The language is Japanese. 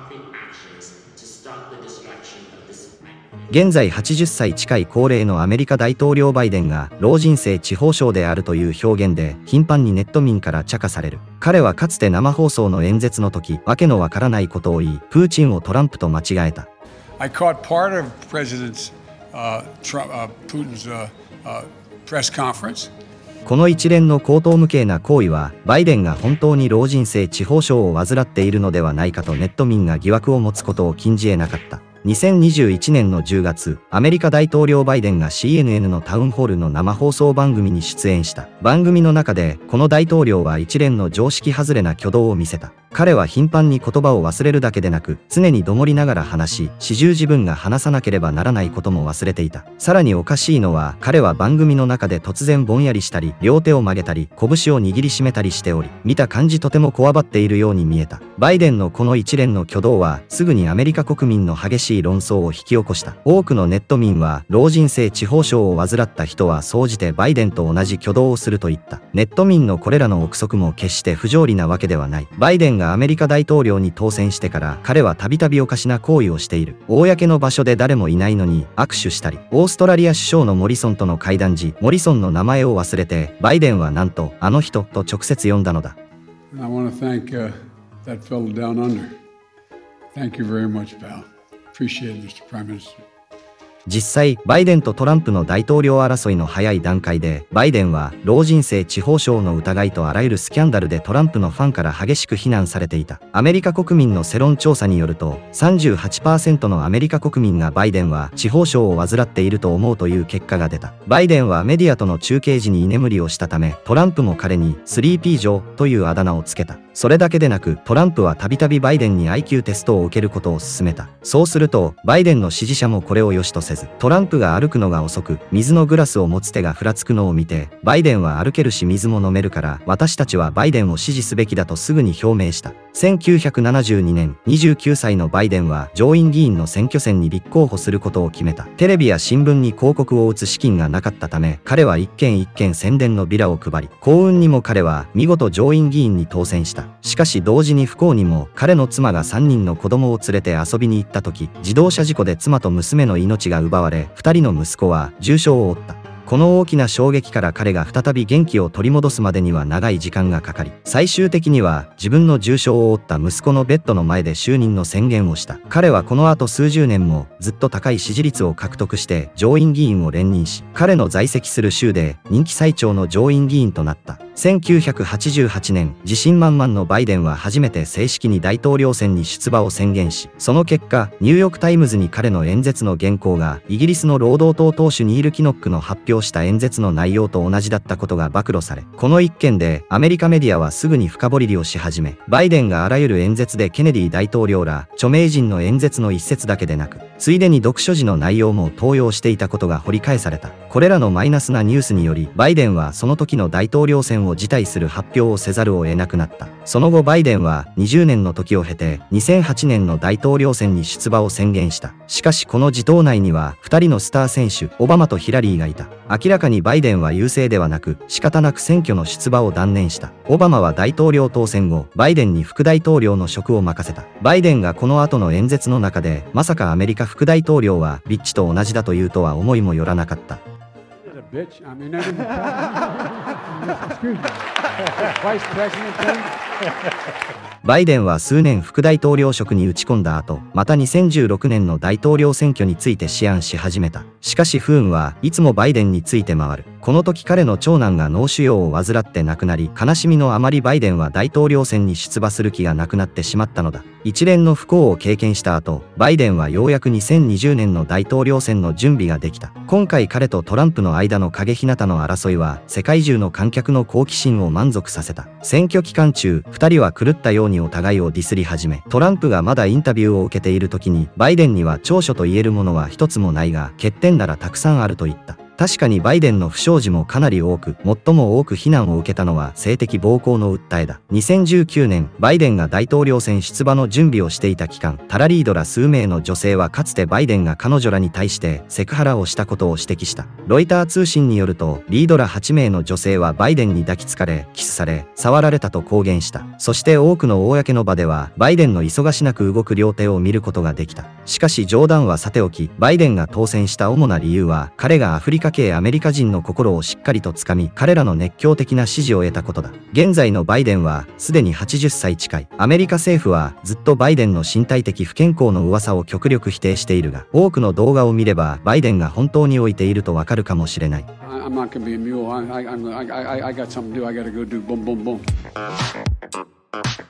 現在80歳近い高齢のアメリカ大統領バイデンが老人性痴呆症であるという表現で頻繁にネット民から茶化される。彼はかつて生放送の演説の時、わけのわからないことを言い、プーチンをトランプと間違えた。 I caught part of President Putin's press conference. この一連の荒唐無稽な行為は、バイデンが本当に老人性痴呆症を患っているのではないかとネット民が疑惑を持つことを禁じ得なかった。2021年の10月、アメリカ大統領バイデンが CNN のタウンホールの生放送番組に出演した。番組の中で、この大統領は一連の常識外れな挙動を見せた。彼は頻繁に言葉を忘れるだけでなく、常にどもりながら話し、始終自分が話さなければならないことも忘れていた。さらにおかしいのは、彼は番組の中で突然ぼんやりしたり、両手を曲げたり、拳を握りしめたりしており、見た感じとてもこわばっているように見えた。バイデンのこの一連の挙動は、すぐにアメリカ国民の激しい論争を引き起こした。多くのネット民は、老人性痴呆症を患った人は総じてバイデンと同じ挙動をすると言った。ネット民のこれらの憶測も決して不条理なわけではない。バイデンがアメリカ大統領に当選してから彼はたびたびおかしな行為をしている。公の場所で誰もいないのに握手したり、オーストラリア首相のモリソンとの会談時、モリソンの名前を忘れて、バイデンはなんと、あの人と直接呼んだのだ。 I want to thank that fellow down under. Thank you very much, pal. Appreciate it, Mr. Prime Minister. 実際、バイデンとトランプの大統領争いの早い段階で、バイデンは老人性痴呆症の疑いとあらゆるスキャンダルでトランプのファンから激しく非難されていた。アメリカ国民の世論調査によると、38% のアメリカ国民がバイデンは痴呆症を患っていると思うという結果が出た。バイデンはメディアとの中継時に居眠りをしたため、トランプも彼に 3P 嬢というあだ名をつけた。それだけでなく、トランプはたびたびバイデンに IQ テストを受けることを勧めた。そうすると、バイデンの支持者もこれを良しとせず、トランプが歩くのが遅く、水のグラスを持つ手がふらつくのを見て、バイデンは歩けるし水も飲めるから、私たちはバイデンを支持すべきだとすぐに表明した。1972年、29歳のバイデンは上院議員の選挙戦に立候補することを決めた。テレビや新聞に広告を打つ資金がなかったため、彼は一軒一軒宣伝のビラを配り、幸運にも彼は見事上院議員に当選した。しかし同時に不幸にも、彼の妻が3人の子供を連れて遊びに行った時、自動車事故で妻と娘の命が奪われ、2人の息子は重傷を負った。この大きな衝撃から彼が再び元気を取り戻すまでには長い時間がかかり、最終的には自分の重傷を負った息子のベッドの前で就任の宣言をした。彼はこの後数十年もずっと高い支持率を獲得して上院議員を連任し、彼の在籍する州で人気最長の上院議員となった。1988年、自信満々のバイデンは初めて正式に大統領選に出馬を宣言し、その結果、ニューヨークタイムズに彼の演説の原稿がイギリスの労働党党首ニール・キノックの発表した演説の内容と同じだったことが暴露され、この一件でアメリカメディアはすぐに深掘りをし始め、バイデンがあらゆる演説でケネディ大統領ら著名人の演説の一節だけでなく、ついでに読書時の内容も盗用していたことが掘り返された。これらのマイナスなニュースにより、バイデンはその時の大統領選を辞退する発表をせざるを得なくなった。その後バイデンは20年の時を経て2008年の大統領選に出馬を宣言した。しかしこの自党内には2人のスター選手、オバマとヒラリーがいた。明らかにバイデンは優勢ではなく、仕方なく選挙の出馬を断念した。オバマは大統領当選後、バイデンに副大統領の職を任せた。バイデンがこの後の演説の中で、まさかアメリカ副大統領はビッチと同じだというとは思いもよらなかった。バイデンは数年副大統領職に打ち込んだ後、また2016年の大統領選挙について思案し始めた。しかし不運はいつもバイデンについて回る。この時彼の長男が脳腫瘍を患って亡くなり、悲しみのあまりバイデンは大統領選に出馬する気がなくなってしまったのだ。一連の不幸を経験した後、バイデンはようやく2020年の大統領選の準備ができた。今回彼とトランプの間の影ひなたの争いは、世界中の観客の好奇心を満足させた。選挙期間中、二人は狂ったようにお互いをディスり始め、トランプがまだインタビューを受けている時に、バイデンには長所と言えるものは一つもないが、欠点ならたくさんあると言った。 確かにバイデンの不祥事もかなり多く、最も多く非難を受けたのは性的暴行の訴えだ。2019年、バイデンが大統領選出馬の準備をしていた期間、タラリードら数名の女性はかつてバイデンが彼女らに対してセクハラをしたことを指摘した。ロイター通信によると、リードら8名の女性はバイデンに抱きつかれ、キスされ、触られたと公言した。そして多くの公の場では、バイデンの忙しなく動く両手を見ることができた。しかし冗談はさておき、バイデンが当選した主な理由は、彼がアフリカ系アメリカ人の心をしっかりとつかみ、彼らの熱狂的な支持を得たことだ。現在のバイデンは、すでに80歳近い。アメリカ政府は、ずっとバイデンの身体的不健康の噂を極力否定しているが、多くの動画を見れば、バイデンが本当に老いているとわかるかもしれない。 I'm not gonna be a mule. I got something to do. I gotta go do boom, boom, boom.